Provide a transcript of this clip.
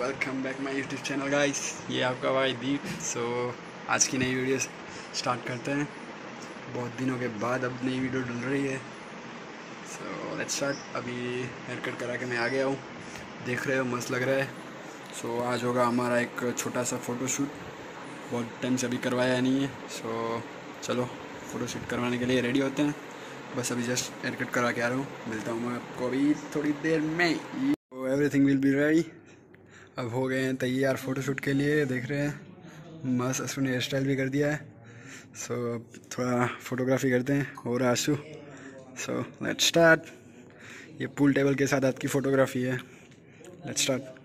Welcome back my YouTube channel guys. ये आपका भाई दीप। आज की नई वीडियो स्टार्ट करते हैं। बहुत दिनों के बाद अब नई वीडियो डल रही है। Let's start. अभी हेयर कट करा के मैं आ गया हूँ, देख रहे हो मस्त लग रहा है। आज होगा हमारा एक छोटा सा फ़ोटोशूट। बहुत टाइम से अभी करवाया नहीं है। चलो फ़ोटोशूट करवाने के लिए रेडी होते हैं। बस अभी जस्ट हेयर कट करा के आ रहा हूँ, मिलता हूँ मैं आपको अभी थोड़ी देर में। Everything will be ready. अब हो गए हैं तैयार फ़ोटोशूट के लिए, देख रहे हैं मस्त अशु ने हेयर स्टाइल भी कर दिया है। अब थोड़ा फ़ोटोग्राफी करते हैं और आशु। Let's start. ये पूल टेबल के साथ आपकी फ़ोटोग्राफी है। Let's start.